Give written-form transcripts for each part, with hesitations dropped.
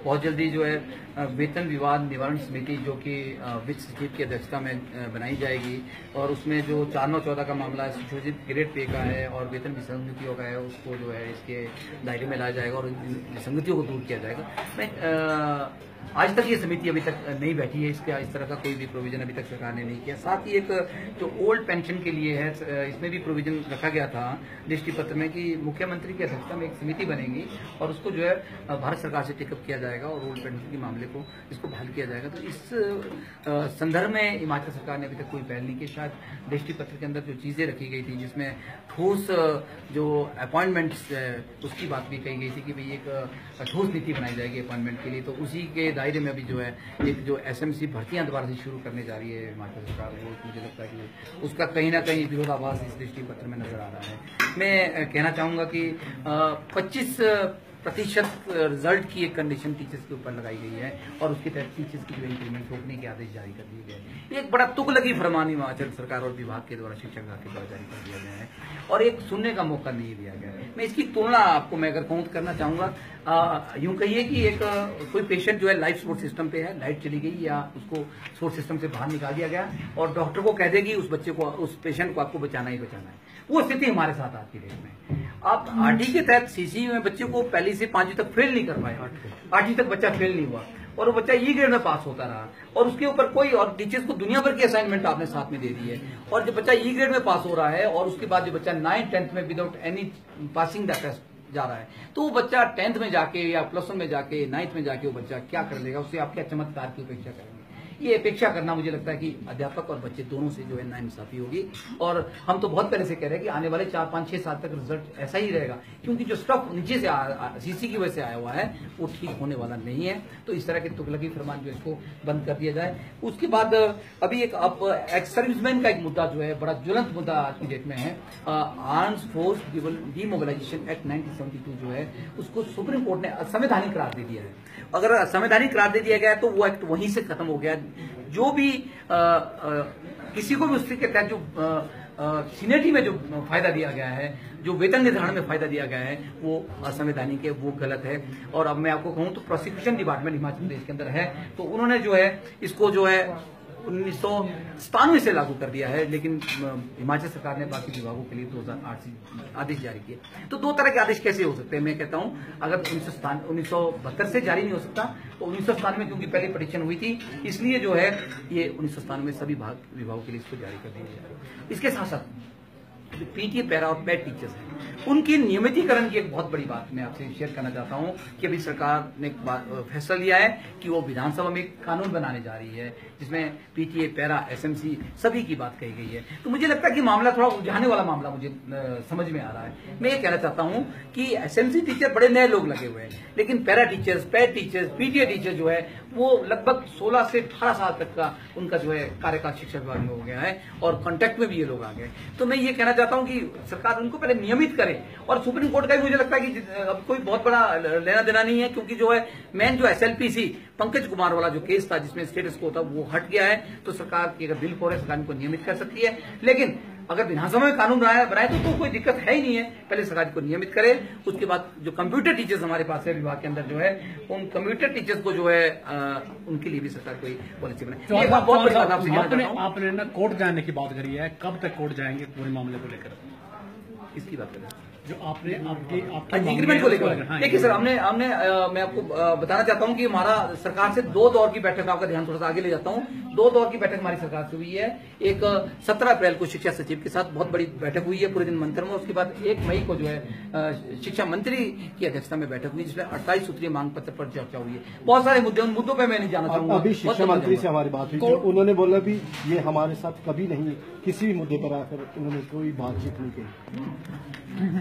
बहुत जल्दी जो है वेतन विवाद निवारण समिति जो कि वित्त सचिव की अध्यक्षता में बनाई जाएगी और उसमें जो 4/9/14 का मामला है सुशोषित ग्रेड पे का है और वेतन विसंगतियों का है उसको जो है इसके दायरे में लाया जाएगा और विसंगतियों को दूर किया जाएगा। मैं आज तक ये समिति अभी तक नहीं बैठी है, इसका इस तरह का कोई भी प्रोविजन अभी तक सरकार ने नहीं किया। साथ ही एक जो ओल्ड पेंशन के लिए है इसमें भी प्रोविजन रखा गया था दृष्टि पत्र में कि मुख्यमंत्री की अध्यक्षता में एक समिति बनेगी और उसको जो है भारत सरकार से टेकअप किया जाएगा और ओल्ड पेंशन के मामले को इसको बहाल किया जाएगा। तो इस संदर्भ में हिमाचल सरकार ने अभी तक कोई पहल नहीं की। शायद दृष्टि पत्र के अंदर जो चीजें रखी गई थी जिसमें ठोस जो अपॉइंटमेंट्स उसकी बात भी कही गई थी कि भाई एक ठोस नीति बनाई जाएगी अपॉइंटमेंट के लिए, तो उसी के दायरे में अभी जो है एक जो एसएमसी भर्तियां दोबारा से शुरू करने जा रही है हिमाचल सरकार, वो मुझे लगता है कि उसका कहीं ना कहीं विरोधाभास इस दृष्टि पत्र में नजर आ रहा है। मैं कहना चाहूंगा कि 25% रिजल्ट की एक कंडीशन टीचर्स के ऊपर लगाई गई है और उसके तहत टीचर्स की जो इंक्रीमेंट रोकने के आदेश जारी कर दिए गए। एक बड़ा तुगलकी फरमान हिमाचल सरकार और विभाग के द्वारा शिक्षा विभाग के द्वारा जारी कर दिया गया है और एक सुनने का मौका नहीं दिया गया है। मैं इसकी तुलना आपको मैं अगर काउंट करना चाहूंगा, यूं कहिए कि एक कोई पेशेंट जो है लाइफ सपोर्ट सिस्टम पे है, लाइट चली गई या उसको सपोर्ट सिस्टम से बाहर निकाल दिया गया और डॉक्टर को कह देगी उस बच्चे को, उस पेशेंट को आपको बचाना ही बचाना है। वो स्थिति हमारे साथ आज की डेट में। आप आरटी के तहत सीसीयू में बच्चे को पहली से 5वीं तक फेल नहीं कर पाए, 8वीं तक बच्चा फेल नहीं हुआ और वो बच्चा ई ग्रेड में पास होता रहा और उसके ऊपर कोई, और टीचर्स को दुनिया भर की असाइनमेंट आपने साथ में दे दी है और जब बच्चा ई ग्रेड में पास हो रहा है और उसके बाद जो बच्चा 9th 10th में without any passing the test जा रहा है, तो वो बच्चा 10th में जाके या +1 में जाके 9th में जाके वो बच्चा क्या कर लेगा, उससे आप क्या चमत्कार की अपेक्षा करेंगे? ये अपेक्षा करना मुझे लगता है कि अध्यापक और बच्चे दोनों से जो है नाइंसाफी होगी और हम तो बहुत पहले से कह रहे हैं कि आने वाले 4, 5, 6 साल तक रिजल्ट ऐसा ही रहेगा क्योंकि जो स्टफ नीचे से सीसी की वजह से आया हुआ है वो ठीक होने वाला नहीं है। तो इस तरह के तुगलकी फरमान जो इसको बंद कर दिया जाए। उसके बाद अभी एक एक्स सर्विसमैन का एक मुद्दा जो है बड़ा ज्वलंत मुद्दा आज की डेट में है, आर्म्स फोर्स डीमोबिलाइजेशन एक्ट 1972 जो है उसको सुप्रीम कोर्ट ने असंवैधानिक करार दे दिया है। अगर असंवैधानिक करार दे दिया गया तो वो एक्ट वहीं से खत्म हो गया। जो भी किसी को भी उसके तहत जो सीनियरिटी में जो फायदा दिया गया है, जो वेतन निर्धारण में फायदा दिया गया है, वो असंवैधानिक है, वो गलत है। और अब मैं आपको कहूं तो प्रोसिक्यूशन डिपार्टमेंट हिमाचल प्रदेश के अंदर है, तो उन्होंने जो है इसको जो है 1997 से लागू कर दिया है, लेकिन हिमाचल सरकार ने बाकी विभागों के लिए 2008 से आदेश जारी किए। तो दो तरह के आदेश कैसे हो सकते हैं? मैं कहता हूं अगर 1972 से जारी नहीं हो सकता तो 1997 में क्योंकि पहले परीक्षण हुई थी इसलिए जो है ये 1997 में सभी विभागों के लिए इसको जारी कर दिया जाए। इसके साथ साथ जो पीटीए पैरा और पैड टीचर्स हैं उनकी नियमितीकरण की एक बहुत बड़ी बात मैं आपसे शेयर करना चाहता हूं कि अभी सरकार ने फैसला लिया है कि वो विधानसभा में एक कानून बनाने जा रही है जिसमें पीटीए पैरा एसएमसी सभी की बात कही गई है। तो मुझे लगता है कि मामला थोड़ा उलझाने वाला मामला मुझे समझ में आ रहा है। मैं ये कहना चाहता हूं कि एसएमसी टीचर बड़े नए लोग लगे हुए हैं, लेकिन para teachers, paid teachers, PTA teacher जो है वो लगभग 16 से 18 साल तक का उनका जो है कार्यकाल शिक्षा विभाग में हो गया है और कॉन्टेक्ट में भी ये लोग आ गए। तो मैं ये कहना चाहता हूं कि सरकार उनको पहले नियमित करे और सुप्रीम कोर्ट का भी मुझे लगता है कि अब कोई बहुत बड़ा लेना देना नहीं है क्योंकि जो है मेन जो एसएलपीसी पंकज कुमार वाला जो केस था जिसमें स्टेटस को था वो हट गया है। तो सरकार की अगर बिल फोर है सरकार इनको नियमित कर सकती है, लेकिन अगर विधानसभा में कानून बनाए तो कोई दिक्कत है ही नहीं है। पहले सरकार को नियमित करे, उसके बाद जो कंप्यूटर टीचर्स हमारे पास है विभाग के अंदर जो है उन कंप्यूटर टीचर्स को जो है उनके लिए भी सरकार कोई पॉलिसी बनाए। तो बहुत बड़ी बात आपने ना कोर्ट जाने की बात करी है, कब तक कोर्ट जाएंगे पूरे मामले को लेकर? इसकी बात करें जो आपने आपके इंक्रीमेंट को लेकर देखिए सर, हमने मैं आपको बताना चाहता हूं कि हमारा सरकार से 2 दौर की बैठक, आपका ध्यान थोड़ा सा आगे ले जाता हूं, 2 दौर की बैठक हमारी सरकार से हुई है। एक 17 अप्रैल को शिक्षा सचिव के साथ बहुत बड़ी बैठक हुई है पूरे दिन मंथन में। उसके बाद 1 मई को जो है शिक्षा मंत्री की अध्यक्षता में बैठक हुई जिसमें 28 सूत्रीय मांग पत्र पर चर्चा हुई है। बहुत सारे मुद्दे, उन मुद्दों पर मैं नहीं जाना चाहूंगा। अभी शिक्षा मंत्री से हमारी बात हुई, उन्होंने बोला भी ये हमारे साथ कभी नहीं, किसी भी मुद्दे पर आकर उन्होंने कोई बातचीत नहीं की।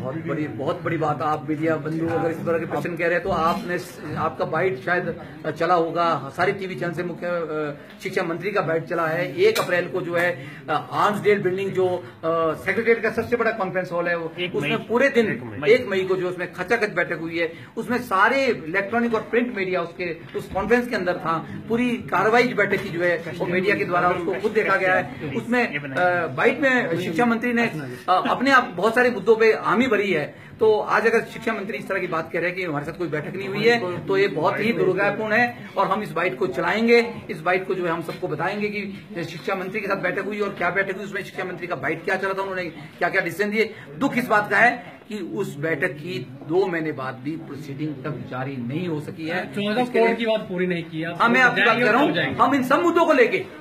बहुत बड़ी बात। आप मीडिया बंधु अगर इस तरह के प्रश्न कह रहे हैं तो आपका बाइट शायद चला होगा, सारी टीवी चैनल से मुख्य शिक्षा मंत्री का बाइट चला है। 1 अप्रैल को जो है आर्म्सडेल बिल्डिंग जो सेक्रेटरीट का सबसे बड़ा कॉन्फ्रेंस हॉल है उसमें पूरे दिन 1 मई को जो उसमें खचाखच बैठक हुई है, उसमें सारे इलेक्ट्रॉनिक और प्रिंट मीडिया उस कॉन्फ्रेंस के अंदर था। पूरी कार्रवाई बैठक की जो है वो मीडिया के द्वारा उसको खुद देखा गया है। उसमें बाइट में शिक्षा मंत्री ने अपने आप बहुत सारे मुद्दों पर हामी भरी बड़ी है। तो आज अगर शिक्षा मंत्री इस तरह की बात कह रहे हैं कि हमारे साथ कोई बैठक नहीं हुई है, तो ये बहुत ही दुर्भाग्यपूर्ण है। और हम इस बाइट को चलाएंगे, इस बाइट को जो है हम सबको बताएंगे कि शिक्षा मंत्री के साथ बैठक हुई और क्या बैठक हुई, उसमें शिक्षा मंत्री का बाइट क्या चला था, उन्होंने क्या क्या डिसीजन दिए। दुख इस बात का है कि उस बैठक की 2 महीने बाद भी प्रोसीडिंग तक जारी नहीं हो सकी है। कोर्ट की बात पूरी नहीं की। हाँ, मैं आपकी बात कर रहा हूँ। हम इन सब मुद्दों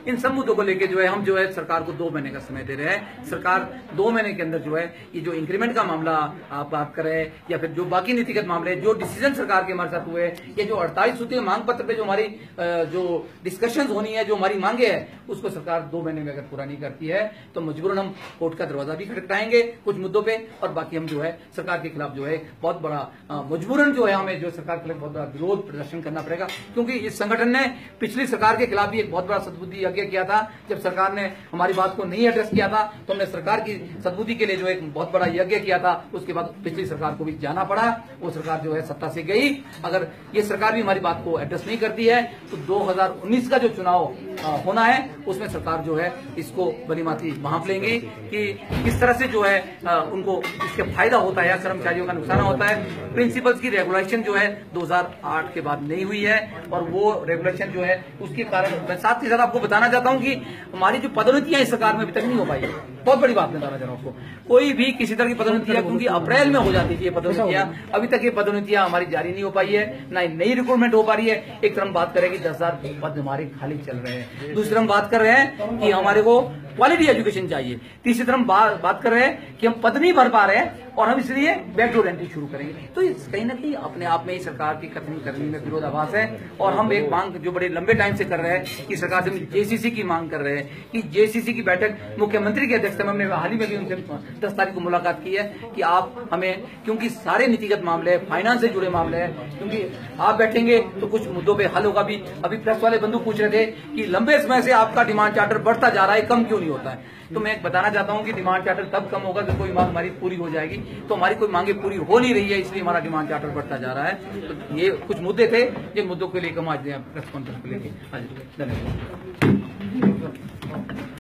को लेके जो है हम जो है सरकार को 2 महीने का समय दे रहे हैं। सरकार 2 महीने के अंदर जो है ये जो इंक्रीमेंट का मामला आप बात करें या फिर जो बाकी नीतिगत मामले, जो डिसीजन सरकार के हमारे साथ हुए, ये जो 48 सूत्रीय मांग पत्र पे जो हमारी जो डिस्कशन होनी है, जो हमारी मांगे है, उसको सरकार 2 महीने में अगर पूरा नहीं करती है तो मजबूरन हम कोर्ट का दरवाजा भी खटखटाएंगे कुछ मुद्दों पे, और बाकी हम जो है सरकार के खिलाफ जो है बहुत बड़ा मजबूरन जो है हमें जो सरकार के खिलाफ बहुत बड़ा विरोध प्रदर्शन करना पड़ेगा। क्योंकि इस संगठन ने पिछली सरकार के खिलाफ भी एक बहुत बड़ा सद्बुद्धि यज्ञ किया था। जब सरकार ने हमारी बात को नहीं एड्रेस किया था तो हमने सरकार की सद्बुद्धि के लिए जो एक बहुत बड़ा यज्ञ किया था। उसके बाद पिछली सरकार को भी जाना पड़ा, वो सरकार जो है सत्ता से गई। अगर ये सरकार भी हमारी बात को एड्रेस नहीं करती है तो 2019 का जो चुनाव होना है उसमें सरकार जो है इसको बनीमाती भांप लेंगे कि किस तरह से जो है उनको इसके फायदा होता है या कर्मचारियों का नुकसान होता है। प्रिंसिपल्स की रेगुलेशन जो है 2008 के बाद नहीं हुई है और वो रेगुलेशन जो है उसके कारण मैं साथ ही साथ आपको बताना चाहता हूं कि हमारी जो पदोन्नतियां इस सरकार में अभी तक नहीं हो पाई है। बहुत बड़ी बात बताना चाह रहा हूं आपको, कोई भी किसी तरह की पदोन्नतियां, क्योंकि अप्रैल में हो जाती थी ये पदोन्नतियां, अभी तक ये पदोन्नतियां हमारी जारी नहीं हो पाई है, ना नई रिक्रूटमेंट हो पा रही है। एक तरफ हम बात करें कि 10,000 पद हमारे खाली चल रहे हैं, दूसरी तरफ हम बात कर रहे हैं कि हमारे को क्वालिटी एजुकेशन चाहिए, तीसरी तरफ बात कर रहे हैं कि हम पद नहीं भर पा रहे हैं और हम इसलिए बैकडोर एंट्री शुरू करेंगे। तो कहीं ना कहीं अपने आप में ही सरकार की कथनी करने में विरोधाभास है। और हम एक मांग जो बड़े लंबे टाइम से कर रहे हैं कि सरकार से जेसीसी की मांग कर रहे हैं कि जेसीसी की बैठक मुख्यमंत्री की अध्यक्षता में हमने हाल ही में भी उनसे 10 तारीख को मुलाकात की है कि आप हमें, क्योंकि सारे नीतिगत मामले फाइनेंस से जुड़े मामले हैं, क्योंकि आप बैठेंगे तो कुछ मुद्दों पे हल होगा भी। अभी प्रेस वाले बंधु पूछ रहे थे कि लंबे समय से आपका डिमांड चार्टर बढ़ता जा रहा है, कम क्यों नहीं होता है। तो मैं बताना चाहता हूं कि डिमांड चार्टर तब कम होगा कि कोई मांग हमारी पूरी हो जाएगी। तो हमारी कोई मांगे पूरी हो नहीं रही है, इसलिए हमारा डिमांड चार्टर बढ़ता जा रहा है। तो ये कुछ मुद्दे थे जिन मुद्दों के लिए हम आज प्रेस कॉन्फ्रेंस को लेके आज धन्यवाद।